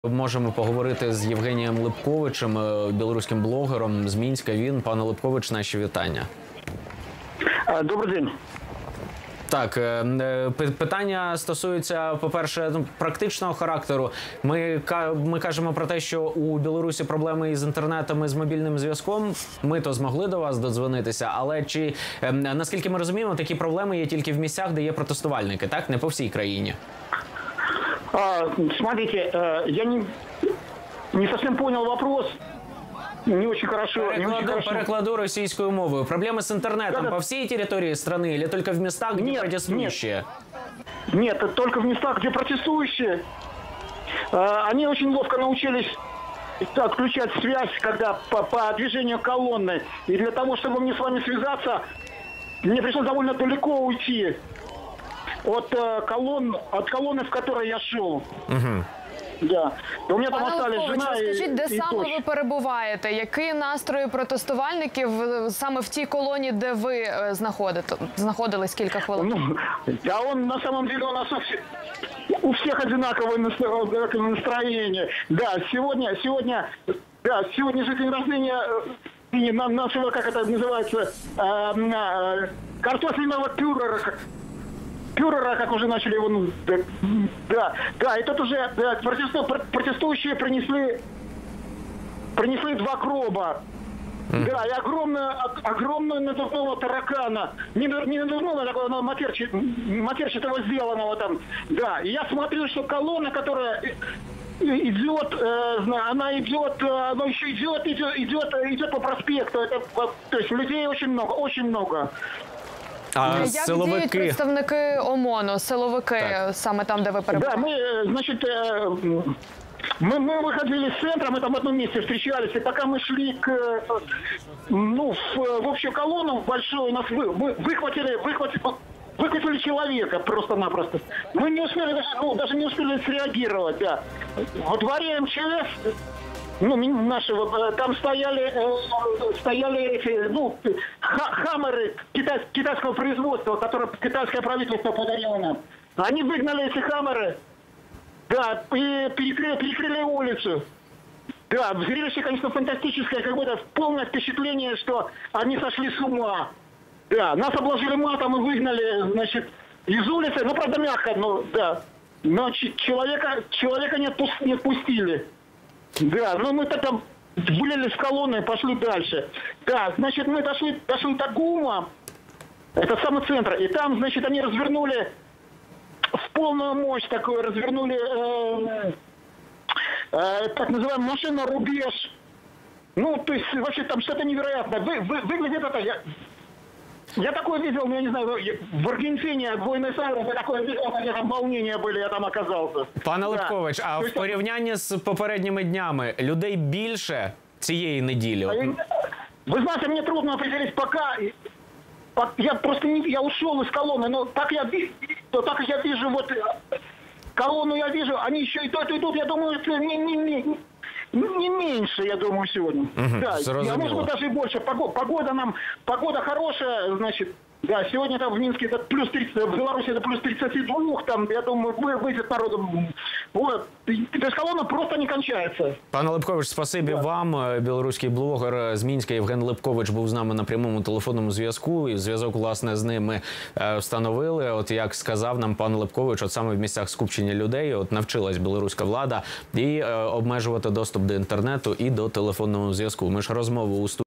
Можемо поговорити з Євгенієм Липковичем, білоруським блогером з Мінська. Пане Липкович, наші вітання. Добрий день. Так, питання стосуються, по-перше, практичного характеру. Ми кажемо про те, що у Білорусі проблеми із інтернетом і з мобільним зв'язком. Ми то змогли до вас додзвонитися, але наскільки ми розуміємо, такі проблеми є тільки в місцях, де є протестувальники, так? Не по всій країні. Смотрите, я не совсем понял вопрос. Не очень хорошо. Перекладу російською мовою. Проблемы с интернетом по всей территории страны или только в местах, где протестующие? Нет, только в местах, где протестующие. Они очень ловко научились отключать связь, когда по движению колонны. И для того, чтобы мне с вами связаться, мне пришлось довольно далеко уйти от колонны, в которой я шел. Угу. Да. У мене там остались жена скажіть, де саме дочь. ви перебуваєте? Які настрої протестувальників саме в тій колоні, де ви знаходились кілька хвилин? На самом деле у нас у всех одинаковое настроение. Да, сегодня же день рождения нашего, как это называется, картофельного пюрера, как уже начали его... Да, и тут уже протестующие принесли 2 гроба. Да, и огромную надувного таракана. Не надувного, такого матерчатого сделанного там. Да, и я смотрю, что колонна, которая идет, она еще идет по проспекту. То есть людей очень много. Як діють представники ОМОНу, силовики, саме там, де ви перебуваєте? Да, мы выходили с центра, мы там в одном месте встречались, и пока мы шли в общую колонну большую, нас выхватили человека просто-напросто. Мы не успели, даже не успели среагировать, да. Во дворе МЧС, нашего, там стояли хаммеры китайского производства, которые китайское правительство подарило нам. Они выгнали эти хаммеры, да, и перекрыли улицу. Да, зрелище, конечно, фантастическое, как будто полное впечатление, что они сошли с ума. Да, нас обложили матом и выгнали, значит, из улицы, правда, мягко, но человека не отпустили. Да, мы там вылили с колонны и пошли дальше. Да, значит, мы дошли до ГУМа, это самый центр, и там, значит, они развернули в полную мощь такую, так называемую машину «Рубеж». То есть, вообще, там что-то невероятное. Выглядит это... Я такое видел, я не знаю, в Аргентине, в Буэнос-Айресе, я такое видел, когда там волнения были, я там оказался. Пане Липкович, а в порівнянні з попередніми днями людей більше цієї неділі? Вы знаете, мне трудно определить пока. Я ушел из колонны, но так я вижу, колонну я вижу, они еще идут, я думаю, это не меньше, я думаю, сегодня. Да, может быть, даже и больше. Погода хорошая, значит, да, сегодня там в Минске это плюс 30, в Беларуси это плюс 32, там, я думаю, выйдет народу. Вот. То есть колонна просто не кончается. Пане Липкович, спасибі вам. Білоруський блогер з Мінська Євген Липкович був з нами на прямому телефонному зв'язку. І зв'язок, власне, з ним ми встановили. От як сказав нам пан Липкович, от саме в місцях скупчення людей навчилась білоруська влада і обмежувати доступ до інтернету і до телефонного зв'язку. Ми ж розмову у